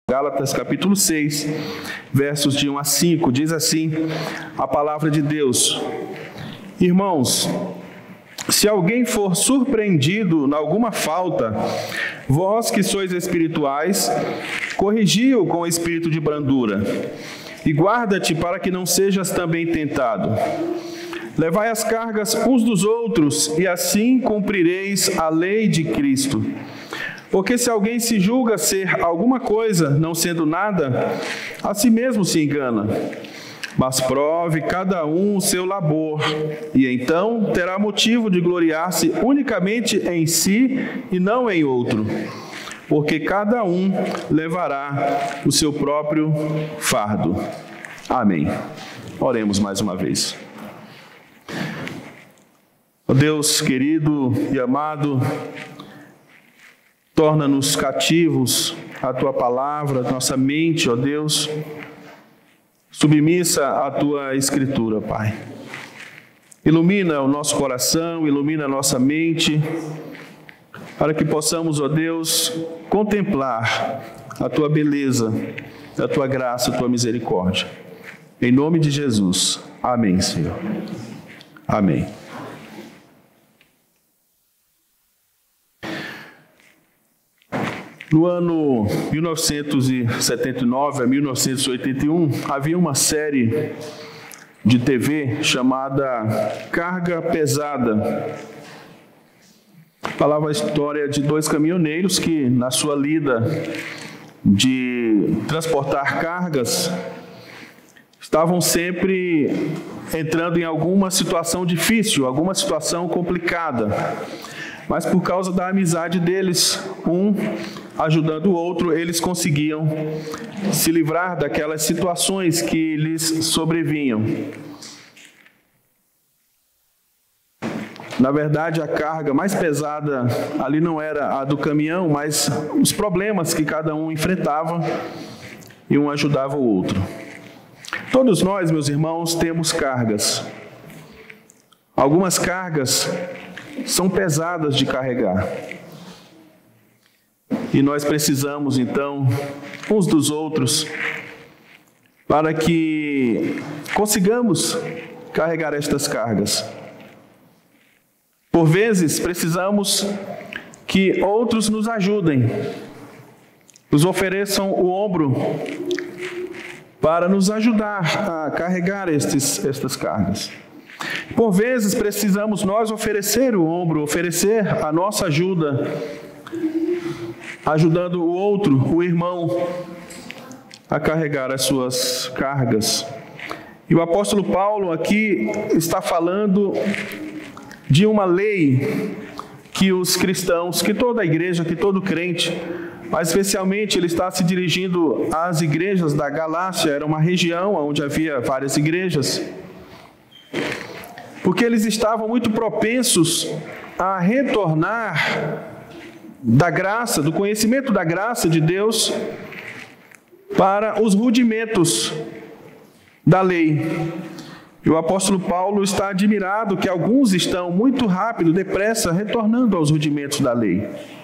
Gálatas capítulo 6, versos de 1 a 5, diz assim a palavra de Deus: Irmãos, se alguém for surpreendido em alguma falta, vós que sois espirituais, corrigi-o com espírito de brandura, e guarda-te para que não sejas também tentado. Levai as cargas uns dos outros, e assim cumprireis a lei de Cristo. Porque se alguém se julga ser alguma coisa, não sendo nada, a si mesmo se engana. Mas prove cada um o seu labor, e então terá motivo de gloriar-se unicamente em si e não em outro. Porque cada um levará o seu próprio fardo. Amém. Oremos mais uma vez. Ó Deus querido e amado, torna-nos cativos à Tua palavra, nossa mente, ó Deus, submissa à Tua Escritura, Pai. Ilumina o nosso coração, ilumina a nossa mente, para que possamos, ó Deus, contemplar a Tua beleza, a Tua graça, a Tua misericórdia. Em nome de Jesus. Amém, Senhor. Amém. No ano 1979 a 1981, havia uma série de TV chamada Carga Pesada. Falava a história de dois caminhoneiros que, na sua lida de transportar cargas, estavam sempre entrando em alguma situação difícil, alguma situação complicada. Mas por causa da amizade deles, um ajudando o outro, eles conseguiam se livrar daquelas situações que lhes sobrevinham. Na verdade, a carga mais pesada ali não era a do caminhão, mas os problemas que cada um enfrentava e um ajudava o outro. Todos nós, meus irmãos, temos cargas. Algumas cargas são pesadas de carregar. E nós precisamos, então, uns dos outros, para que consigamos carregar estas cargas. Por vezes, precisamos que outros nos ajudem, nos ofereçam o ombro para nos ajudar a carregar estas cargas. Por vezes, precisamos nós oferecer o ombro, oferecer a nossa ajuda, ajudando o outro, o irmão, a carregar as suas cargas. E o apóstolo Paulo aqui está falando de uma lei que os cristãos, que toda a igreja, que todo crente, mas especialmente ele está se dirigindo às igrejas da Galácia, era uma região onde havia várias igrejas, porque eles estavam muito propensos a retornar da graça, do conhecimento da graça de Deus para os rudimentos da lei. E o apóstolo Paulo está admirado que alguns estão muito rápido, depressa, retornando aos rudimentos da lei.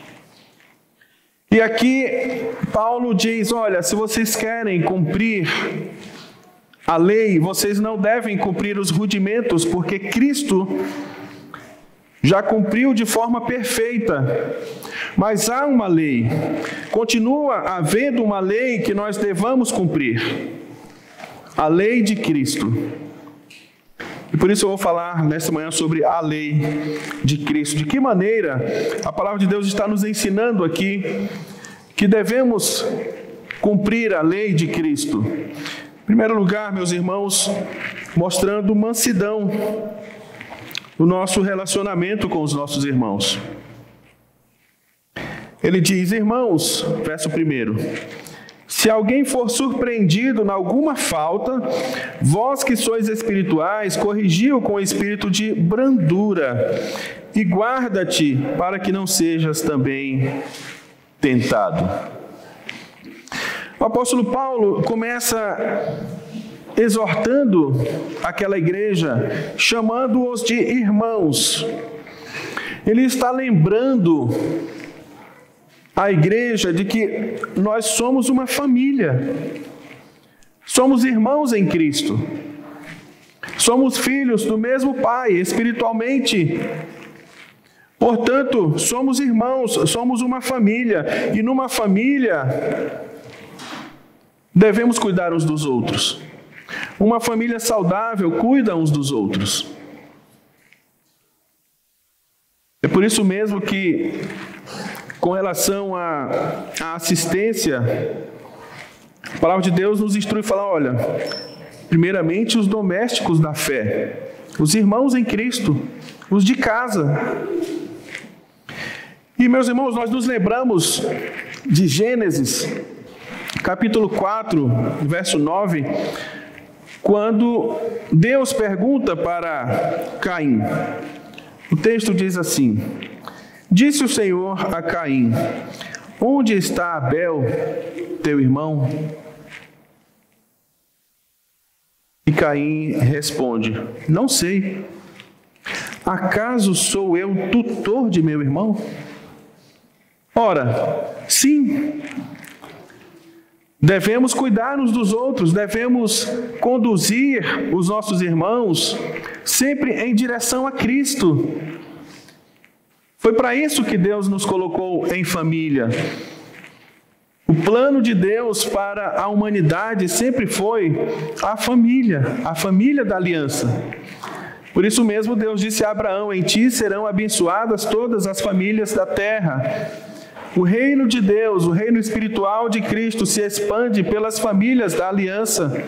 E aqui Paulo diz, olha, se vocês querem cumprir a lei, vocês não devem cumprir os rudimentos, porque Cristo já cumpriu de forma perfeita. Mas há uma lei, continua havendo uma lei que nós devamos cumprir, a lei de Cristo. E por isso eu vou falar nesta manhã sobre a lei de Cristo. De que maneira a palavra de Deus está nos ensinando aqui que devemos cumprir a lei de Cristo. Em primeiro lugar, meus irmãos, mostrando mansidão no nosso relacionamento com os nossos irmãos. Ele diz, irmãos, verso 1, se alguém for surpreendido em alguma falta, vós que sois espirituais, corrigi-o com espírito de brandura, e guarda-te para que não sejas também tentado. O apóstolo Paulo começa exortando aquela igreja, chamando-os de irmãos. Ele está lembrando à igreja de que nós somos uma família. Somos irmãos em Cristo. Somos filhos do mesmo Pai, espiritualmente. Portanto, somos irmãos, somos uma família. E numa família, devemos cuidar uns dos outros. Uma família saudável cuida uns dos outros. É por isso mesmo que, com relação à assistência, a palavra de Deus nos instrui a falar, olha, primeiramente os domésticos da fé, os irmãos em Cristo, os de casa. E, meus irmãos, nós nos lembramos de Gênesis, capítulo 4, verso 9, quando Deus pergunta para Caim. O texto diz assim: disse o Senhor a Caim: onde está Abel, teu irmão? E Caim responde: não sei. Acaso sou eu tutor de meu irmão? Ora, sim. Devemos cuidar uns dos outros, devemos conduzir os nossos irmãos sempre em direção a Cristo. Foi para isso que Deus nos colocou em família. O plano de Deus para a humanidade sempre foi a família da aliança. Por isso mesmo Deus disse a Abraão: em ti serão abençoadas todas as famílias da terra. O reino de Deus, o reino espiritual de Cristo se expande pelas famílias da aliança.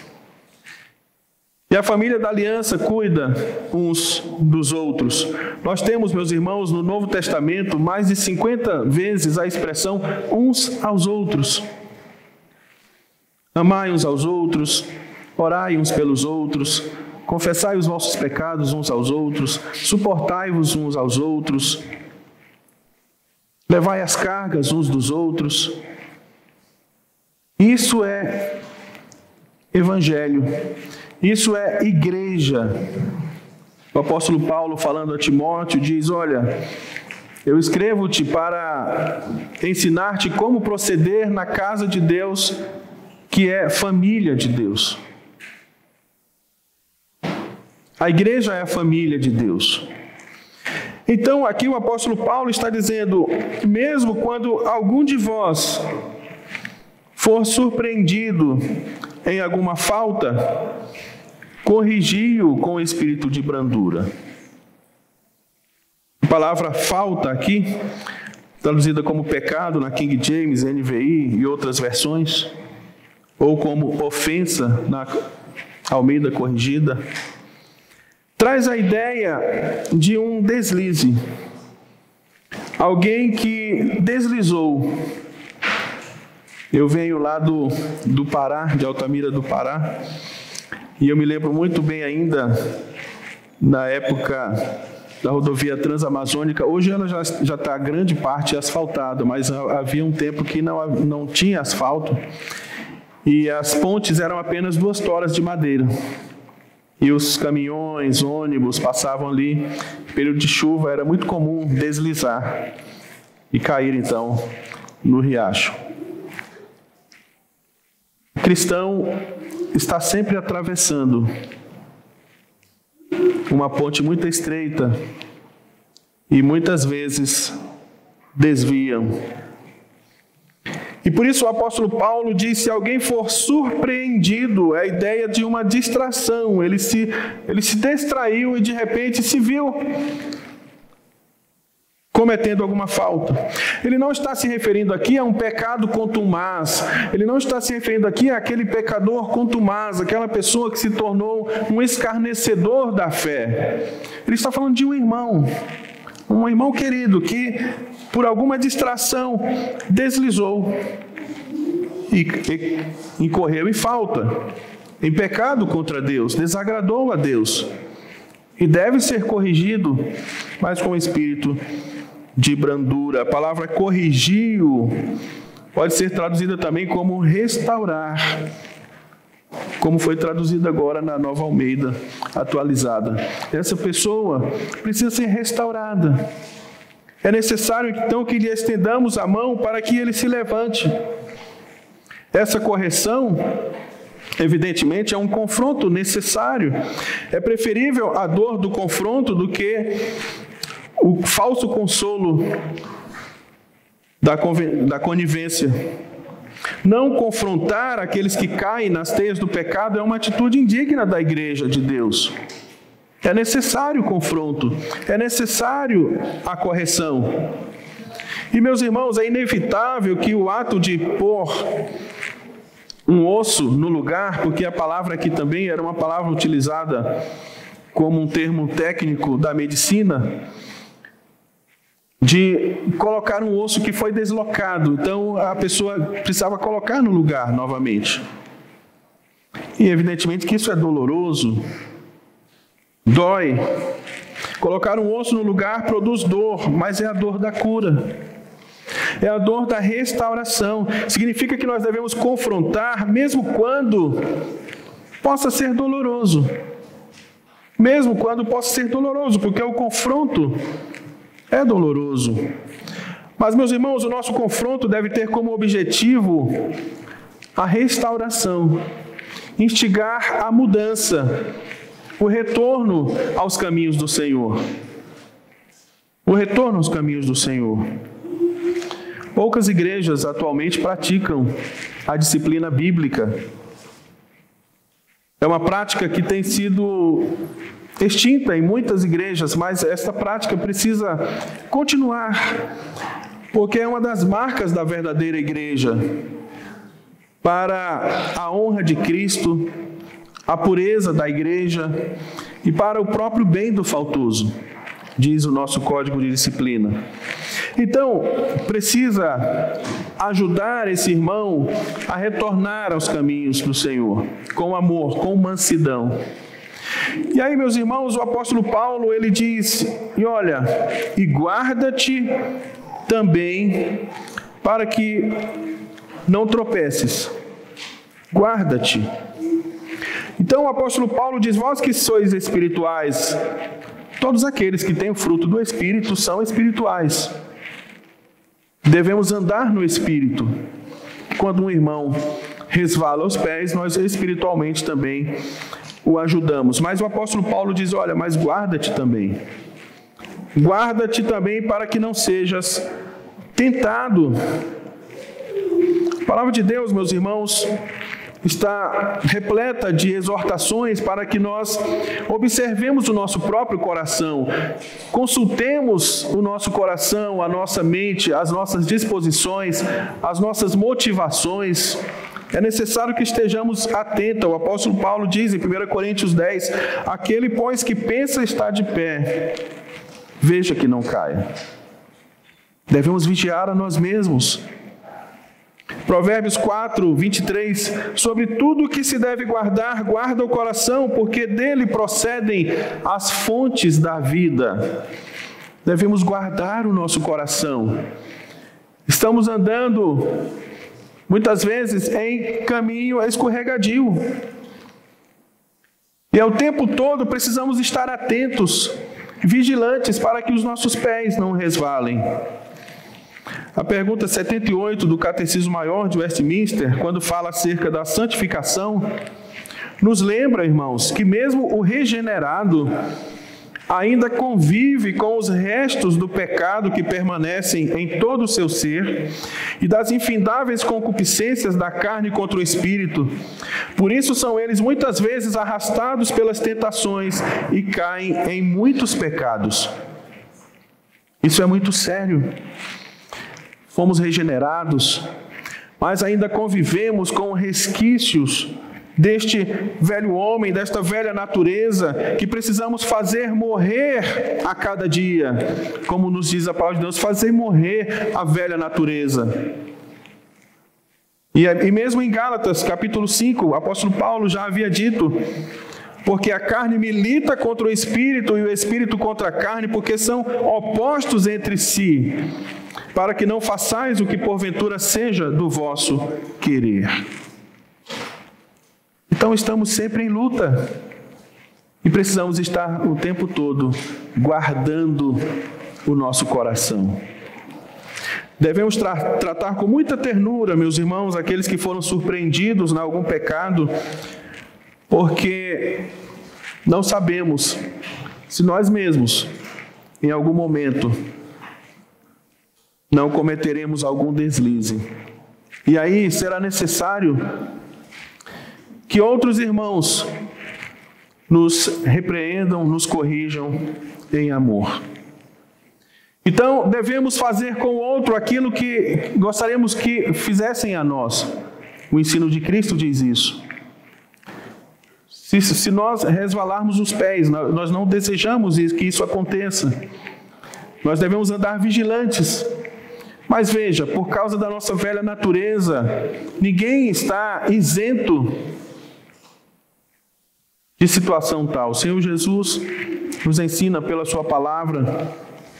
E a família da aliança cuida uns dos outros. Nós temos, meus irmãos, no Novo Testamento, mais de 50 vezes a expressão uns aos outros. Amai uns aos outros, orai uns pelos outros, confessai os vossos pecados uns aos outros, suportai-vos uns aos outros, levai as cargas uns dos outros. Isso é evangelho. Isso é igreja. O apóstolo Paulo, falando a Timóteo, diz: olha, eu escrevo-te para ensinar-te como proceder na casa de Deus, que é família de Deus. A igreja é a família de Deus. Então, aqui o apóstolo Paulo está dizendo: mesmo quando algum de vós for surpreendido em alguma falta, corrigi-o com espírito de brandura. A palavra falta aqui, traduzida como pecado na King James, NVI e outras versões, ou como ofensa na Almeida Corrigida, traz a ideia de um deslize. Alguém que deslizou. Eu venho lá do Pará, de Altamira do Pará, e eu me lembro muito bem ainda, na época da rodovia Transamazônica. Hoje ela já está grande parte asfaltada, mas havia um tempo que não tinha asfalto, e as pontes eram apenas 2 toras de madeira. E os caminhões, ônibus passavam ali. No período de chuva era muito comum deslizar e cair então no riacho. O cristão está sempre atravessando uma ponte muito estreita e muitas vezes desviam. E por isso o apóstolo Paulo diz: se alguém for surpreendido, é a ideia de uma distração. Ele se distraiu e de repente se viu cometendo alguma falta. Ele não está se referindo aqui a um pecado contumaz. Ele não está se referindo aqui àquele pecador contumaz, aquela pessoa que se tornou um escarnecedor da fé. Ele está falando de um irmão querido que, por alguma distração, deslizou e incorreu em falta, em pecado contra Deus, desagradou a Deus e deve ser corrigido, mas com espírito de brandura. A palavra corrigiu pode ser traduzida também como restaurar, como foi traduzida agora na Nova Almeida atualizada. Essa pessoa precisa ser restaurada. É necessário, então, que lhe estendamos a mão para que ele se levante. Essa correção, evidentemente, é um confronto necessário. É preferível a dor do confronto do que o falso consolo da conivência. Não confrontar aqueles que caem nas teias do pecado é uma atitude indigna da igreja de Deus. É necessário o confronto, é necessário a correção. E, meus irmãos, é inevitável que o ato de pôr um osso no lugar, porque a palavra aqui também era uma palavra utilizada como um termo técnico da medicina, de colocar um osso que foi deslocado. Então, a pessoa precisava colocar no lugar novamente. E, evidentemente, que isso é doloroso. Dói. Colocar um osso no lugar produz dor, mas é a dor da cura. É a dor da restauração. Significa que nós devemos confrontar, mesmo quando possa ser doloroso. Mesmo quando possa ser doloroso, porque o confronto é doloroso. Mas, meus irmãos, o nosso confronto deve ter como objetivo a restauração, instigar a mudança, o retorno aos caminhos do Senhor. O retorno aos caminhos do Senhor. Poucas igrejas atualmente praticam a disciplina bíblica. É uma prática que tem sido extinta em muitas igrejas, mas esta prática precisa continuar, porque é uma das marcas da verdadeira igreja, para a honra de Cristo, a pureza da igreja e para o próprio bem do faltoso, diz o nosso código de disciplina. Então, precisa ajudar esse irmão a retornar aos caminhos do Senhor, com amor, com mansidão. E aí, meus irmãos, o apóstolo Paulo, ele diz, e guarda-te também para que não tropeces. Guarda-te. Então o apóstolo Paulo diz, vós que sois espirituais, todos aqueles que têm o fruto do Espírito são espirituais. Devemos andar no Espírito. Quando um irmão resvala aos pés, nós espiritualmente também o ajudamos. Mas o apóstolo Paulo diz, mas guarda-te também. Guarda-te também para que não sejas tentado. A palavra de Deus, meus irmãos, está repleta de exortações para que nós observemos o nosso próprio coração, consultemos o nosso coração, a nossa mente, as nossas disposições, as nossas motivações. É necessário que estejamos atentos. O apóstolo Paulo diz em 1 Coríntios 10, aquele, pois, que pensa estar de pé, veja que não caia. Devemos vigiar a nós mesmos. Provérbios 4, 23, sobre tudo o que se deve guardar, guarda o coração, porque dele procedem as fontes da vida. Devemos guardar o nosso coração. Estamos andando, muitas vezes, em caminho escorregadio. E ao tempo todo precisamos estar atentos, vigilantes, para que os nossos pés não resvalem. A pergunta 78 do Catecismo Maior de Westminster, quando fala acerca da santificação, nos lembra, irmãos, que mesmo o regenerado ainda convive com os restos do pecado que permanecem em todo o seu ser e das infindáveis concupiscências da carne contra o espírito. Por isso são eles muitas vezes arrastados pelas tentações e caem em muitos pecados. Isso é muito sério. Fomos regenerados, mas ainda convivemos com resquícios deste velho homem, desta velha natureza, que precisamos fazer morrer a cada dia, como nos diz a palavra de Deus, fazer morrer a velha natureza. E mesmo em Gálatas, capítulo 5, o apóstolo Paulo já havia dito, porque a carne milita contra o espírito e o espírito contra a carne, porque são opostos entre si, para que não façais o que porventura seja do vosso querer. Então estamos sempre em luta e precisamos estar o tempo todo guardando o nosso coração. Devemos tratar com muita ternura, meus irmãos, aqueles que foram surpreendidos em algum pecado, porque não sabemos se nós mesmos, em algum momento, não cometeremos algum deslize. E aí será necessário que outros irmãos nos repreendam, nos corrijam em amor. Então, devemos fazer com o outro aquilo que gostaríamos que fizessem a nós. O ensino de Cristo diz isso. Se nós resvalarmos os pés, nós não desejamos que isso aconteça. Nós devemos andar vigilantes. Mas veja, por causa da nossa velha natureza, ninguém está isento de situação tal. O Senhor Jesus nos ensina pela sua palavra,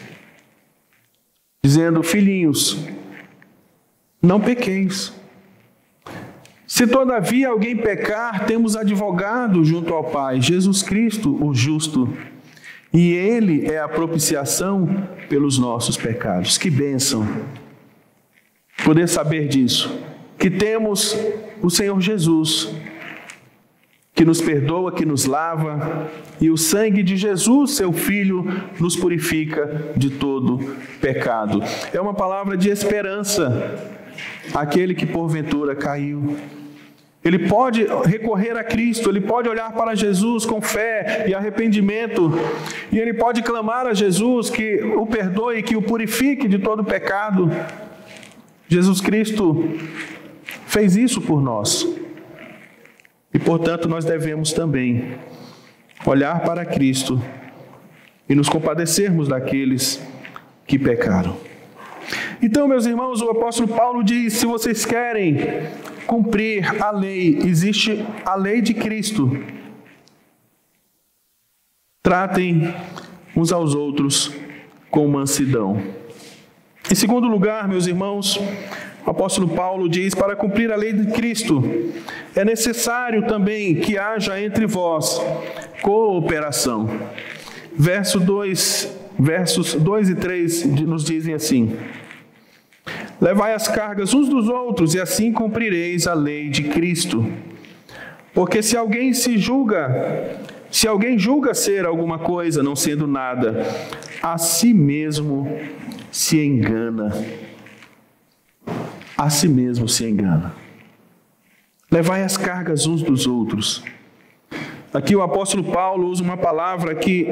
dizendo: filhinhos, não pequeis. Se todavia alguém pecar, temos advogado junto ao Pai, Jesus Cristo, o justo, e Ele é a propiciação pelos nossos pecados. Que bênção poder saber disso, que temos o Senhor Jesus, que nos perdoa, que nos lava, e o sangue de Jesus, seu Filho, nos purifica de todo pecado. É uma palavra de esperança. Aquele que porventura caiu, ele pode recorrer a Cristo, ele pode olhar para Jesus com fé e arrependimento, e ele pode clamar a Jesus que o perdoe, que o purifique de todo pecado. Jesus Cristo fez isso por nós. E, portanto, nós devemos também olhar para Cristo e nos compadecermos daqueles que pecaram. Então, meus irmãos, o apóstolo Paulo diz: se vocês querem cumprir a lei, existe a lei de Cristo. Tratem uns aos outros com mansidão. Em segundo lugar, meus irmãos, o apóstolo Paulo diz: para cumprir a lei de Cristo, é necessário também que haja entre vós cooperação. Versos 2 e 3 nos dizem assim: levai as cargas uns dos outros, e assim cumprireis a lei de Cristo. Porque se alguém julga ser alguma coisa, não sendo nada, a si mesmo se engana. A si mesmo se engana. Levai as cargas uns dos outros. Aqui o apóstolo Paulo usa uma palavra que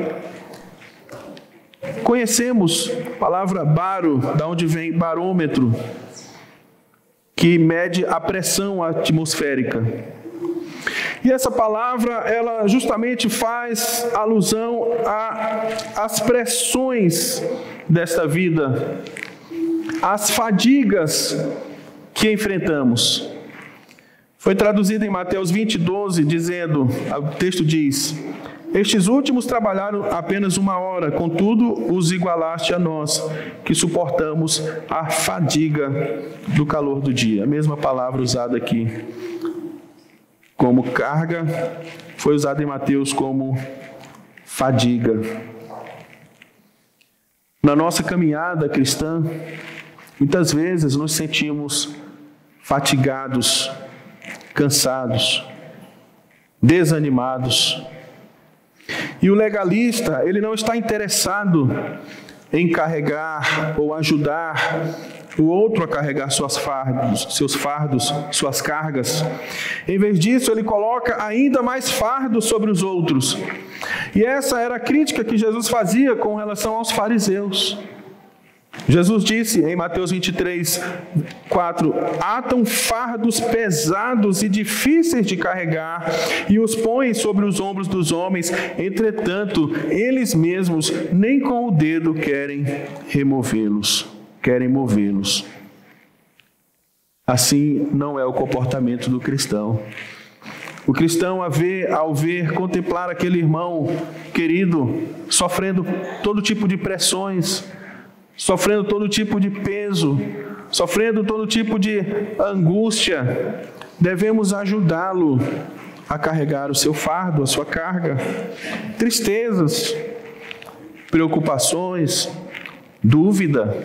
conhecemos, a palavra baro, da onde vem barômetro, que mede a pressão atmosférica. E essa palavra, ela justamente faz alusão às pressões desta vida, às fadigas que enfrentamos. Foi traduzido em Mateus 20:12, dizendo, o texto diz: estes últimos trabalharam apenas 1 hora, contudo os igualaste a nós, que suportamos a fadiga do calor do dia. A mesma palavra usada aqui como carga, foi usada em Mateus como fadiga. Na nossa caminhada cristã, muitas vezes nos sentimos fatigados, cansados, desanimados. E o legalista, ele não está interessado em carregar ou ajudar o outro a carregar seus fardos, suas cargas. Em vez disso, ele coloca ainda mais fardos sobre os outros. E essa era a crítica que Jesus fazia com relação aos fariseus. Jesus disse em Mateus 23:4: atam fardos pesados e difíceis de carregar e os põem sobre os ombros dos homens, entretanto, eles mesmos nem com o dedo querem movê-los. Assim não é o comportamento do cristão. O cristão, ao ver, contemplar aquele irmão querido sofrendo todo tipo de pressões, sofrendo todo tipo de peso, sofrendo todo tipo de angústia, devemos ajudá-lo a carregar o seu fardo, a sua carga, tristezas, preocupações, dúvida,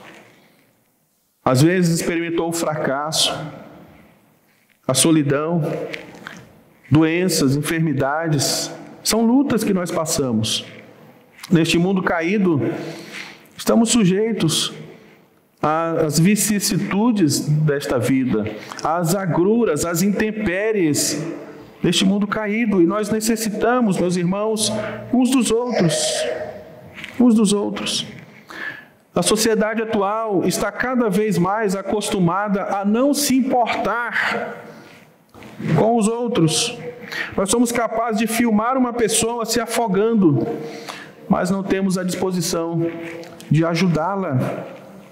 às vezes experimentou o fracasso, a solidão, doenças, enfermidades. São lutas que nós passamos. Neste mundo caído, estamos sujeitos às vicissitudes desta vida, às agruras, às intempéries deste mundo caído. E nós necessitamos, meus irmãos, uns dos outros. A sociedade atual está cada vez mais acostumada a não se importar com os outros. Nós somos capazes de filmar uma pessoa se afogando, mas não temos a disposição de ajudá-la.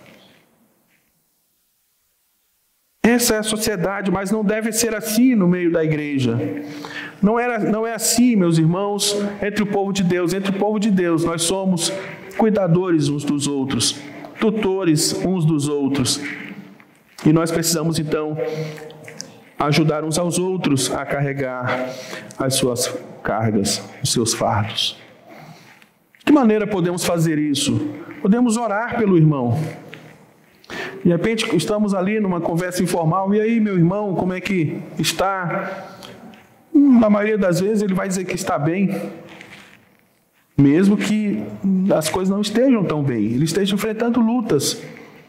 Essa é a sociedade, mas não deve ser assim no meio da igreja. Não é assim, meus irmãos, entre o povo de Deus. Entre o povo de Deus, nós somos cuidadores uns dos outros, tutores uns dos outros. E nós precisamos, então, ajudar uns aos outros a carregar as suas cargas, os seus fardos. De que maneira podemos fazer isso? Podemos orar pelo irmão. De repente, estamos ali numa conversa informal. E aí, meu irmão, como é que está? Na maioria das vezes, ele vai dizer que está bem, mesmo que as coisas não estejam tão bem. Ele esteja enfrentando lutas.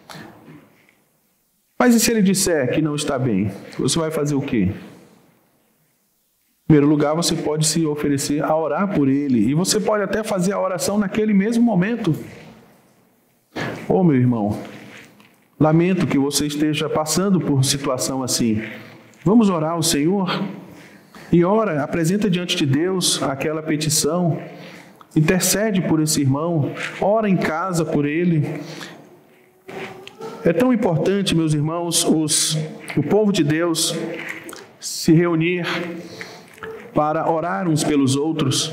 Mas e se ele disser que não está bem? Você vai fazer o quê? Em primeiro lugar, você pode se oferecer a orar por ele. E você pode até fazer a oração naquele mesmo momento. Ô, meu irmão, lamento que você esteja passando por situação assim. Vamos orar ao Senhor? E ora, apresenta diante de Deus aquela petição. Intercede por esse irmão. Ora em casa por ele. É tão importante, meus irmãos, o povo de Deus se reunir para orar uns pelos outros.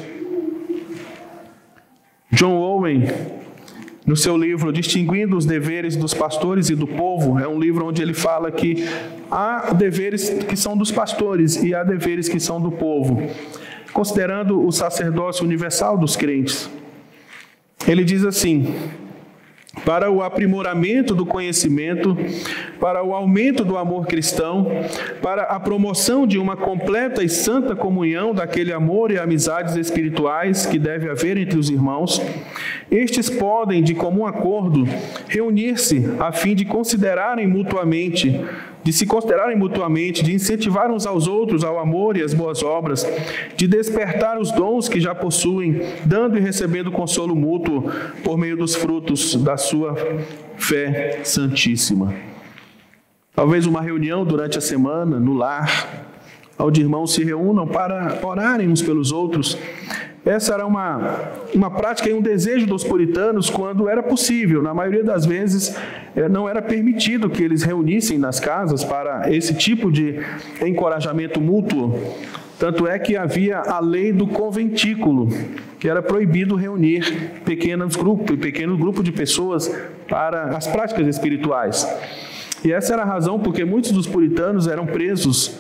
John Owen, no seu livro Distinguindo os Deveres dos Pastores e do Povo, é um livro onde ele fala que há deveres que são dos pastores e há deveres que são do povo, considerando o sacerdócio universal dos crentes. Ele diz assim: para o aprimoramento do conhecimento, para o aumento do amor cristão, para a promoção de uma completa e santa comunhão daquele amor e amizades espirituais que deve haver entre os irmãos, estes podem, de comum acordo, reunir-se a fim de se considerarem mutuamente, de incentivar uns aos outros ao amor e às boas obras, de despertar os dons que já possuem, dando e recebendo consolo mútuo por meio dos frutos da sua fé santíssima. Talvez uma reunião durante a semana, no lar, onde irmãos se reúnam para orarem uns pelos outros. Essa era uma prática e um desejo dos puritanos quando era possível. Na maioria das vezes, não era permitido que eles reunissem nas casas para esse tipo de encorajamento mútuo. Tanto é que havia a lei do conventículo, que era proibido reunir pequeno grupo de pessoas para as práticas espirituais. E essa era a razão porque muitos dos puritanos eram presos,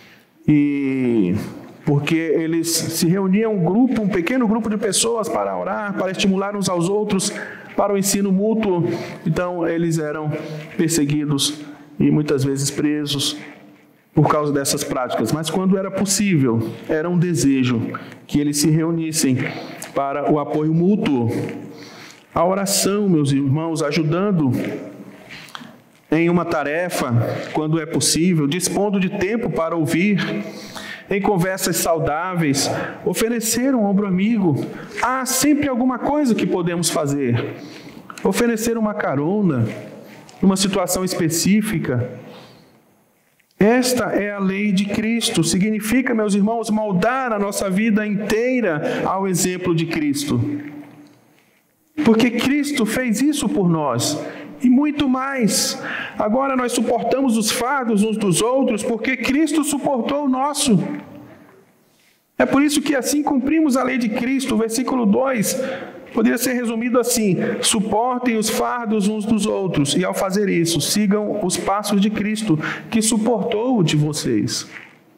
porque eles se reuniam um pequeno grupo de pessoas para orar, para estimular uns aos outros, para o ensino mútuo. Então, eles eram perseguidos e muitas vezes presos por causa dessas práticas. Mas quando era possível, era um desejo que eles se reunissem para o apoio mútuo. A oração, meus irmãos, ajudando em uma tarefa, quando é possível, dispondo de tempo para ouvir, em conversas saudáveis, oferecer um ombro amigo. Há sempre alguma coisa que podemos fazer. Oferecer uma carona, numa situação específica. Esta é a lei de Cristo. Significa, meus irmãos, moldar a nossa vida inteira ao exemplo de Cristo. Porque Cristo fez isso por nós. E muito mais. Agora nós suportamos os fardos uns dos outros porque Cristo suportou o nosso. É por isso que assim cumprimos a lei de Cristo. O versículo 2 poderia ser resumido assim: suportem os fardos uns dos outros. E ao fazer isso, sigam os passos de Cristo, que suportou o de vocês.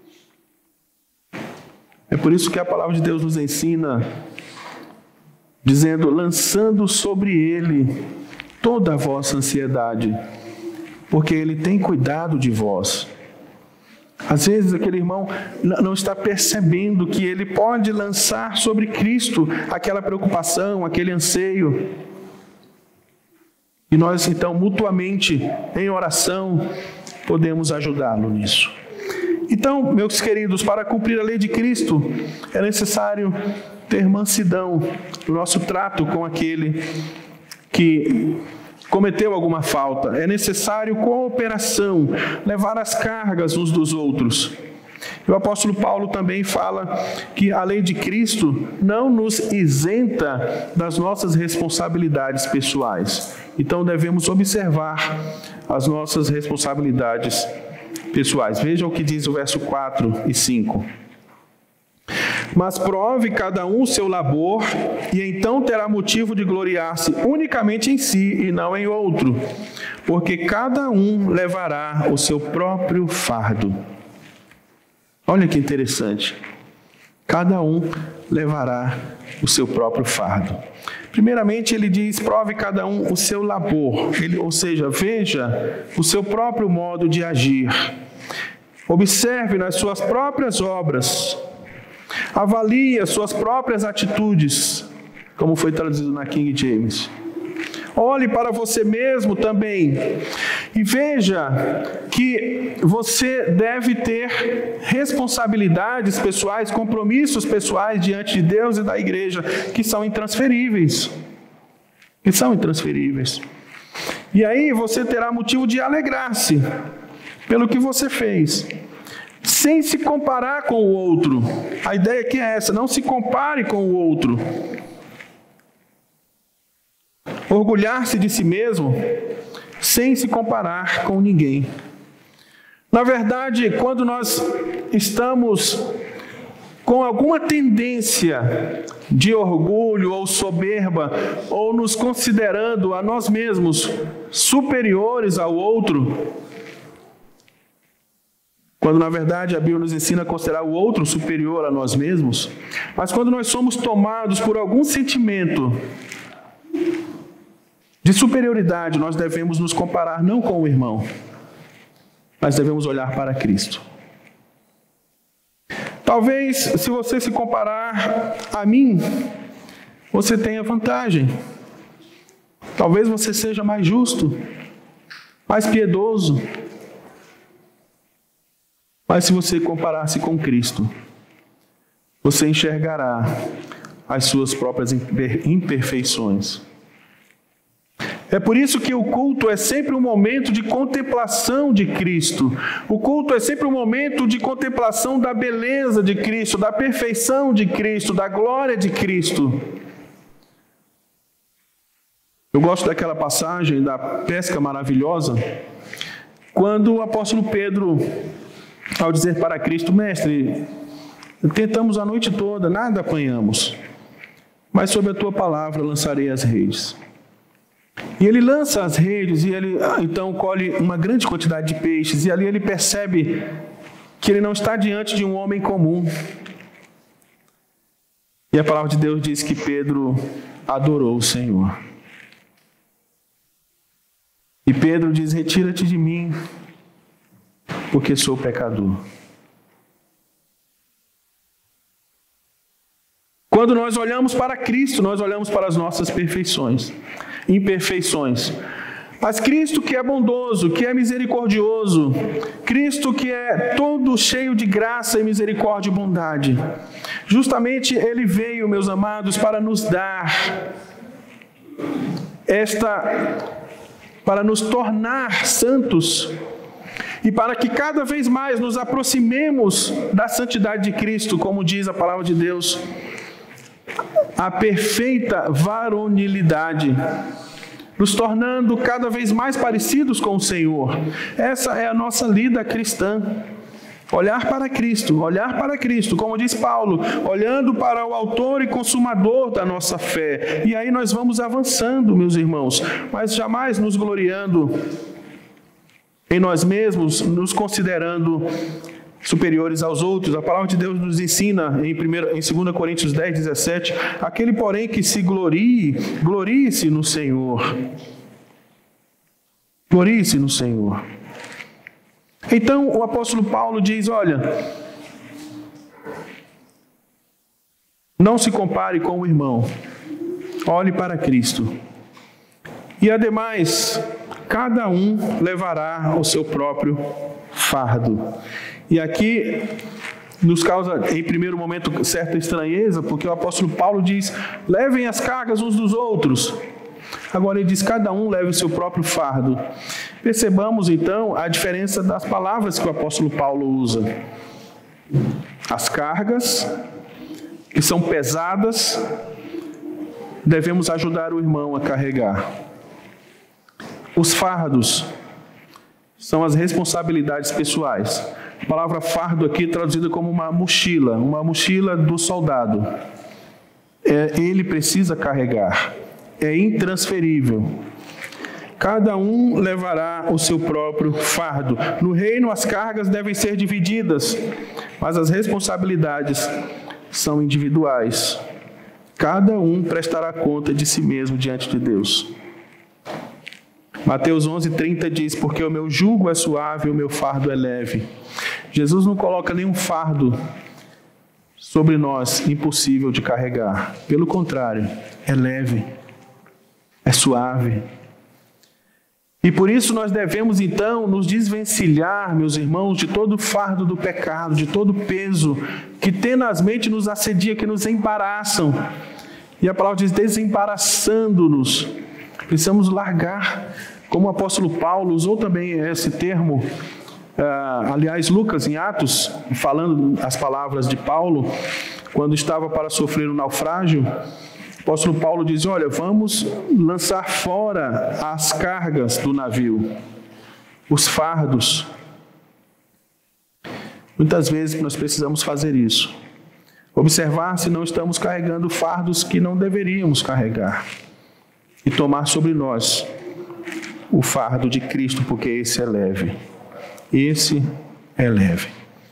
É por isso que a palavra de Deus nos ensina, dizendo: lançando sobre ele toda a vossa ansiedade, porque Ele tem cuidado de vós. Às vezes aquele irmão não está percebendo que ele pode lançar sobre Cristo aquela preocupação, aquele anseio. E nós então mutuamente, em oração, podemos ajudá-lo nisso. Então, meus queridos, para cumprir a lei de Cristo, é necessário ter mansidão no nosso trato com aquele que cometeu alguma falta. É necessário cooperação, levar as cargas uns dos outros. O apóstolo Paulo também fala que a lei de Cristo não nos isenta das nossas responsabilidades pessoais. Então devemos observar as nossas responsabilidades pessoais. Veja o que diz o verso 4 e 5. Mas prove cada um o seu labor, e então terá motivo de gloriar-se unicamente em si e não em outro, porque cada um levará o seu próprio fardo. Olha que interessante. Cada um levará o seu próprio fardo. Primeiramente, ele diz, prove cada um o seu labor, ou seja, veja o seu próprio modo de agir. Observe nas suas próprias obras. Avalie as suas próprias atitudes, como foi traduzido na King James. Olhe para você mesmo também e veja que você deve ter responsabilidades pessoais, compromissos pessoais diante de Deus e da igreja que são intransferíveis. E aí você terá motivo de alegrar-se pelo que você fez, sem se comparar com o outro. A ideia aqui é essa, não se compare com o outro. Orgulhar-se de si mesmo, sem se comparar com ninguém. Na verdade, quando nós estamos com alguma tendência de orgulho ou soberba, ou nos considerando a nós mesmos superiores ao outro, quando na verdade a Bíblia nos ensina a considerar o outro superior a nós mesmos, mas quando nós somos tomados por algum sentimento de superioridade, nós devemos nos comparar não com o irmão, mas devemos olhar para Cristo. Talvez, se você se comparar a mim, você tenha vantagem. Talvez você seja mais justo, mais piedoso. Mas se você comparar-se com Cristo, você enxergará as suas próprias imperfeições. É por isso que o culto é sempre um momento de contemplação de Cristo. O culto é sempre um momento de contemplação da beleza de Cristo, da perfeição de Cristo, da glória de Cristo. Eu gosto daquela passagem da pesca maravilhosa, quando o apóstolo Pedro, ao dizer para Cristo, mestre, tentamos a noite toda, nada apanhamos, mas sob a tua palavra lançarei as redes. E ele lança as redes e ele então colhe uma grande quantidade de peixes, e ali ele percebe que ele não está diante de um homem comum. E a palavra de Deus diz que Pedro adorou o Senhor. E Pedro diz, retira-te de mim, porque sou pecador. Quando nós olhamos para Cristo, nós olhamos para as nossas imperfeições. Mas Cristo que é bondoso, que é misericordioso, Cristo que é todo cheio de graça e misericórdia e bondade, justamente Ele veio, meus amados, para nos dar para nos tornar santos, e para que cada vez mais nos aproximemos da santidade de Cristo, como diz a palavra de Deus, a perfeita varonilidade, nos tornando cada vez mais parecidos com o Senhor. Essa é a nossa lida cristã. Olhar para Cristo, como diz Paulo, olhando para o autor e consumador da nossa fé. E aí nós vamos avançando, meus irmãos, mas jamais nos gloriando em nós mesmos, nos considerando superiores aos outros. A palavra de Deus nos ensina em 2 Coríntios 10, 17, aquele porém que se glorie-se no Senhor. Glorice no Senhor. Então o apóstolo Paulo diz, olha, não se compare com o irmão, olhe para Cristo. E ademais, cada um levará o seu próprio fardo. E aqui nos causa, em primeiro momento, certa estranheza, porque o apóstolo Paulo diz, levem as cargas uns dos outros. Agora ele diz, cada um leve o seu próprio fardo. Percebamos então a diferença das palavras que o apóstolo Paulo usa. As cargas, que são pesadas, devemos ajudar o irmão a carregar. Os fardos são as responsabilidades pessoais. A palavra fardo aqui é traduzida como uma mochila do soldado. Ele precisa carregar, é intransferível. Cada um levará o seu próprio fardo. No reino, as cargas devem ser divididas, mas as responsabilidades são individuais. Cada um prestará conta de si mesmo diante de Deus. Mateus 11:30 diz, porque o meu jugo é suave e o meu fardo é leve. Jesus não coloca nenhum fardo sobre nós impossível de carregar. Pelo contrário, é leve, é suave. E por isso nós devemos então nos desvencilhar, meus irmãos, de todo o fardo do pecado, de todo o peso que tenazmente nos assedia, que nos embaraçam. E a palavra diz, desembaraçando-nos. Precisamos largar, como o apóstolo Paulo usou também esse termo, aliás, Lucas, em Atos, falando as palavras de Paulo, quando estava para sofrer um naufrágio, o apóstolo Paulo diz, olha, vamos lançar fora as cargas do navio, os fardos. Muitas vezes nós precisamos fazer isso. Observar se não estamos carregando fardos que não deveríamos carregar. E tomar sobre nós o fardo de Cristo, porque esse é leve. Esse é leve.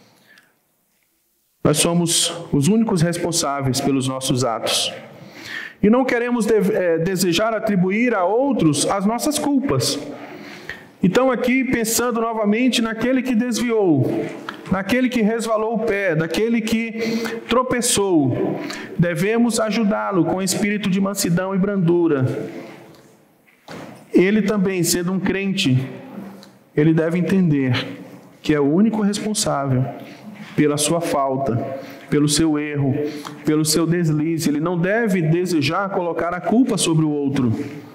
Nós somos os únicos responsáveis pelos nossos atos. E não queremos desejar atribuir a outros as nossas culpas. Então aqui, pensando novamente naquele que desviou, naquele que resvalou o pé, daquele que tropeçou, devemos ajudá-lo com espírito de mansidão e brandura. Ele também, sendo um crente, ele deve entender que é o único responsável pela sua falta, pelo seu erro, pelo seu deslize. Ele não deve desejar colocar a culpa sobre o outro.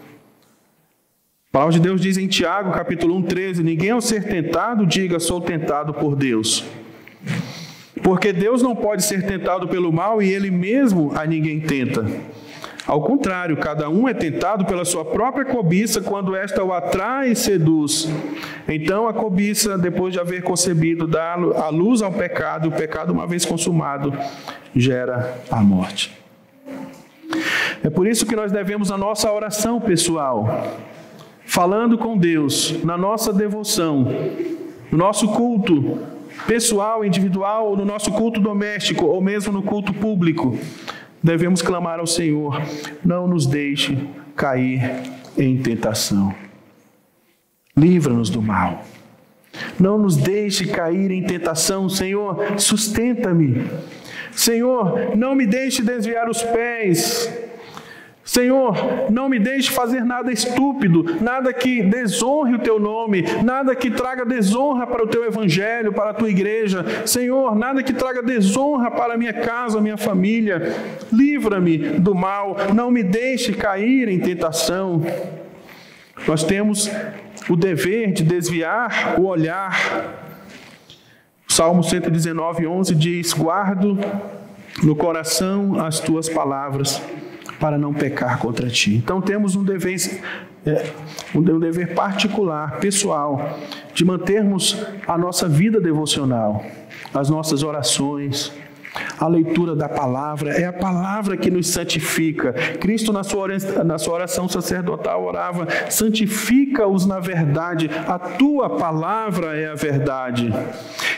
A palavra de Deus diz em Tiago, capítulo 1:13, ninguém ao ser tentado diga, sou tentado por Deus. Porque Deus não pode ser tentado pelo mal e Ele mesmo a ninguém tenta. Ao contrário, cada um é tentado pela sua própria cobiça quando esta o atrai e seduz. Então a cobiça, depois de haver concebido, dá a luz ao pecado, e o pecado, uma vez consumado, gera a morte. É por isso que nós devemos a nossa oração pessoal, falando com Deus, na nossa devoção, no nosso culto pessoal, individual, ou no nosso culto doméstico, ou mesmo no culto público, devemos clamar ao Senhor, não nos deixe cair em tentação. Livra-nos do mal. Não nos deixe cair em tentação, Senhor, sustenta-me. Senhor, não me deixe desviar os pés. Senhor, não me deixe fazer nada estúpido, nada que desonre o Teu nome, nada que traga desonra para o Teu evangelho, para a Tua igreja. Senhor, nada que traga desonra para a minha casa, a minha família. Livra-me do mal, não me deixe cair em tentação. Nós temos o dever de desviar o olhar. O Salmo 119:11 diz, guardo no coração as Tuas palavras, para não pecar contra Ti. Então temos um dever particular, pessoal, de mantermos a nossa vida devocional, as nossas orações, a leitura da palavra. É a palavra que nos santifica. Cristo, na sua oração sacerdotal, orava, santifica-os na verdade, a Tua palavra é a verdade.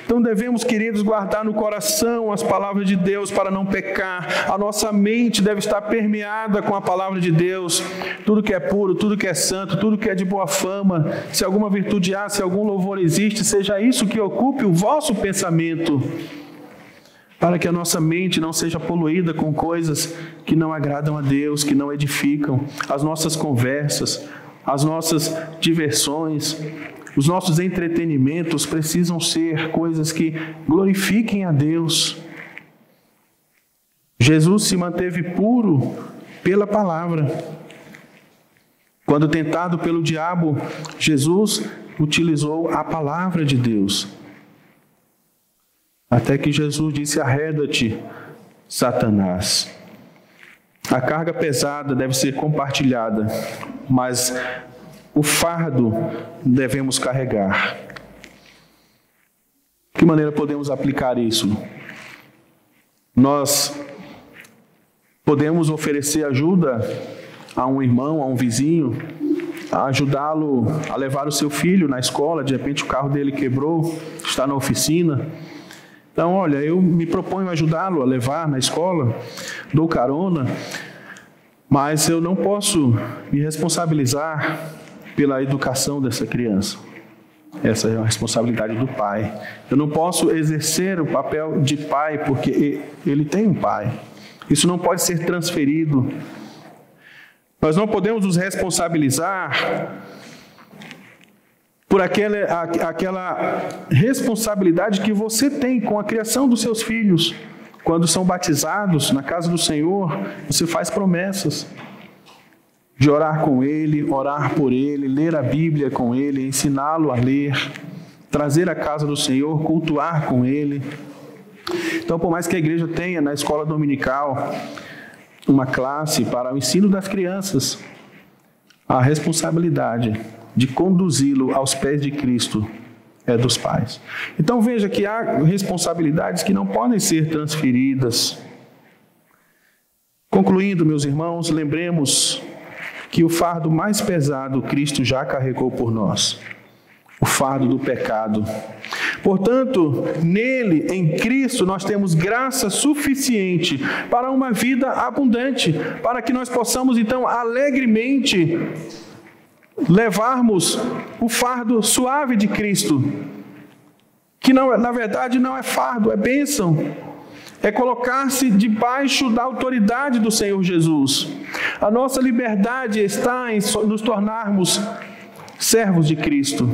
Então devemos, queridos, guardar no coração as palavras de Deus para não pecar. A nossa mente deve estar permeada com a palavra de Deus. Tudo que é puro, tudo que é santo, tudo que é de boa fama, se alguma virtude há, se algum louvor existe, seja isso que ocupe o vosso pensamento, para que a nossa mente não seja poluída com coisas que não agradam a Deus, que não edificam. As nossas conversas, as nossas diversões, os nossos entretenimentos precisam ser coisas que glorifiquem a Deus. Jesus se manteve puro pela palavra. Quando tentado pelo diabo, Jesus utilizou a palavra de Deus. Até que Jesus disse: arreda-te, Satanás. A carga pesada deve ser compartilhada, mas o fardo devemos carregar. De que maneira podemos aplicar isso? Nós podemos oferecer ajuda a um irmão, a um vizinho, a ajudá-lo a levar o seu filho na escola. De repente o carro dele quebrou, está na oficina. Então, olha, eu me proponho ajudá-lo a levar na escola, dou carona, mas eu não posso me responsabilizar pela educação dessa criança. Essa é a responsabilidade do pai. Eu não posso exercer o papel de pai porque ele tem um pai. Isso não pode ser transferido. Nós não podemos nos responsabilizar por aquela responsabilidade que você tem com a criação dos seus filhos. Quando são batizados na casa do Senhor, você faz promessas de orar com ele, orar por ele, ler a Bíblia com ele, ensiná-lo a ler, trazer à casa do Senhor, cultuar com ele. Então, por mais que a igreja tenha na escola dominical uma classe para o ensino das crianças, a responsabilidade de conduzi-lo aos pés de Cristo é dos pais. Então veja que há responsabilidades que não podem ser transferidas. Concluindo, meus irmãos, lembremos que o fardo mais pesado Cristo já carregou por nós, o fardo do pecado. Portanto, nele, em Cristo, nós temos graça suficiente para uma vida abundante, para que nós possamos então alegremente levarmos o fardo suave de Cristo, que não, na verdade não é fardo, é bênção. É colocar-se debaixo da autoridade do Senhor Jesus. A nossa liberdade está em nos tornarmos servos de Cristo.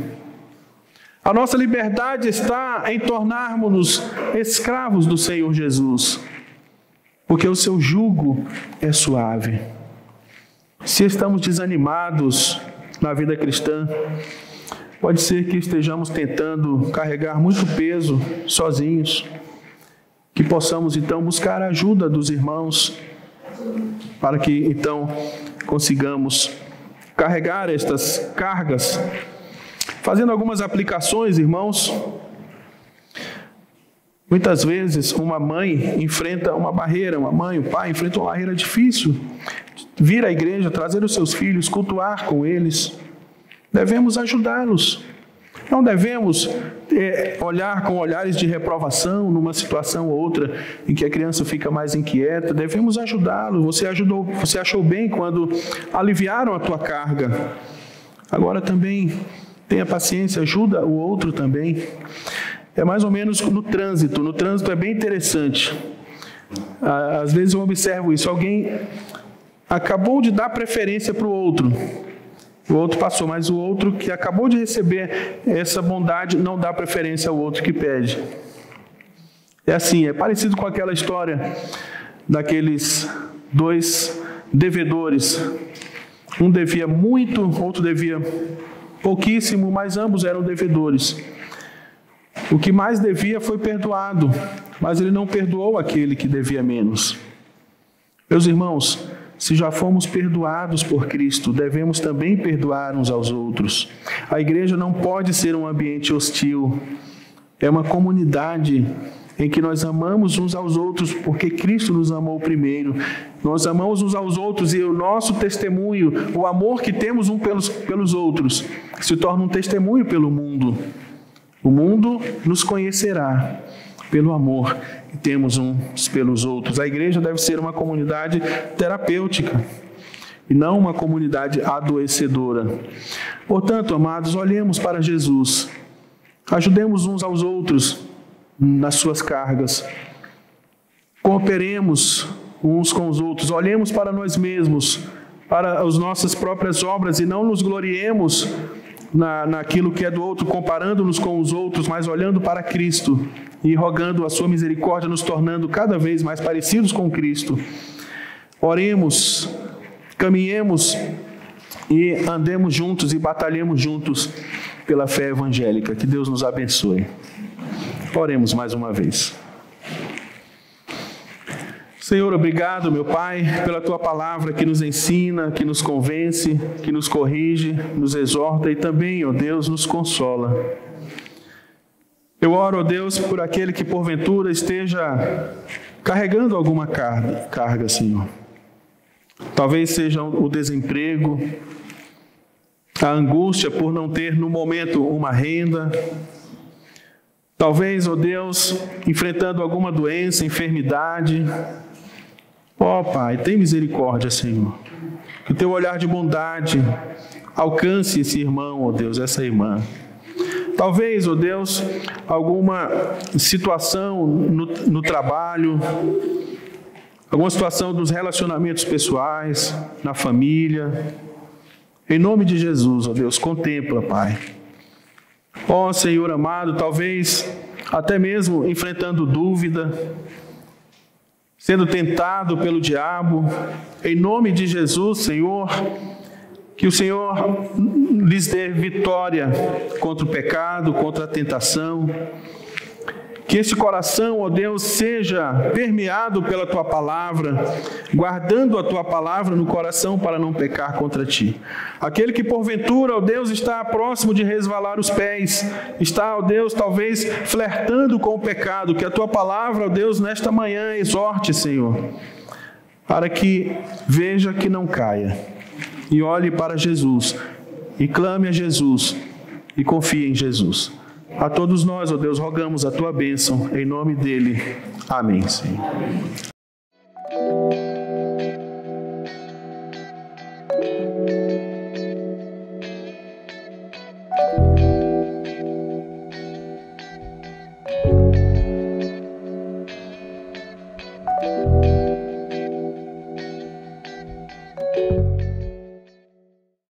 A nossa liberdade está em tornarmos-nos escravos do Senhor Jesus, porque o seu jugo é suave. Se estamos desanimados na vida cristã, pode ser que estejamos tentando carregar muito peso sozinhos, que possamos então buscar a ajuda dos irmãos, para que então consigamos carregar estas cargas. Fazendo algumas aplicações, irmãos, muitas vezes uma mãe enfrenta uma barreira, uma mãe, um pai enfrenta uma barreira difícil, vir à igreja, trazer os seus filhos, cultuar com eles. Devemos ajudá-los. Não devemos olhar com olhares de reprovação numa situação ou outra em que a criança fica mais inquieta. Devemos ajudá-lo. Você achou bem quando aliviaram a tua carga. Agora também tenha paciência, ajuda o outro também. É mais ou menos no trânsito. No trânsito é bem interessante. Às vezes eu observo isso. Alguém acabou de dar preferência para o outro. O outro passou, mas o outro que acabou de receber essa bondade não dá preferência ao outro que pede. É assim, é parecido com aquela história daqueles dois devedores. Um devia muito, outro devia pouquíssimo, mas ambos eram devedores. O que mais devia foi perdoado, mas ele não perdoou aquele que devia menos. Meus irmãos, se já fomos perdoados por Cristo, devemos também perdoar uns aos outros. A igreja não pode ser um ambiente hostil. É uma comunidade em que nós amamos uns aos outros porque Cristo nos amou primeiro. Nós amamos uns aos outros e o nosso testemunho, o amor que temos uns pelos outros, se torna um testemunho pelo mundo. O mundo nos conhecerá pelo amor que temos uns pelos outros. A igreja deve ser uma comunidade terapêutica e não uma comunidade adoecedora. Portanto, amados, olhemos para Jesus. Ajudemos uns aos outros nas suas cargas. Cooperemos uns com os outros. Olhemos para nós mesmos, para as nossas próprias obras e não nos gloriemos naquilo que é do outro, comparando-nos com os outros, mas olhando para Cristo e rogando a sua misericórdia, nos tornando cada vez mais parecidos com Cristo. Oremos, caminhemos e andemos juntos e batalhemos juntos pela fé evangélica. Que Deus nos abençoe. Oremos mais uma vez. Senhor, obrigado, meu Pai, pela Tua palavra que nos ensina, que nos convence, que nos corrige, nos exorta e também, ó Deus, nos consola. Eu oro, ó Deus, por aquele que porventura esteja carregando alguma carga, Senhor. Talvez seja o desemprego, a angústia por não ter no momento uma renda. Talvez, ó Deus, enfrentando alguma doença, enfermidade. Ó Pai, tem misericórdia, Senhor. Que o Teu olhar de bondade alcance esse irmão, ó Deus, essa irmã. Talvez, ó Deus, alguma situação no trabalho, alguma situação dos relacionamentos pessoais, na família. Em nome de Jesus, ó Deus, contempla, Pai. Ó Senhor amado, talvez até mesmo enfrentando dúvida, sendo tentado pelo diabo. Em nome de Jesus, Senhor, que o Senhor lhes dê vitória contra o pecado, contra a tentação. Que esse coração, ó Deus, seja permeado pela Tua palavra, guardando a Tua palavra no coração para não pecar contra Ti. Aquele que porventura, ó Deus, está próximo de resvalar os pés, está, ó Deus, talvez flertando com o pecado, que a Tua palavra, ó Deus, nesta manhã exorte, Senhor, para que veja que não caia. E olhe para Jesus, e clame a Jesus, e confie em Jesus. A todos nós, ó Deus, rogamos a Tua bênção, em nome dEle. Amém, Senhor.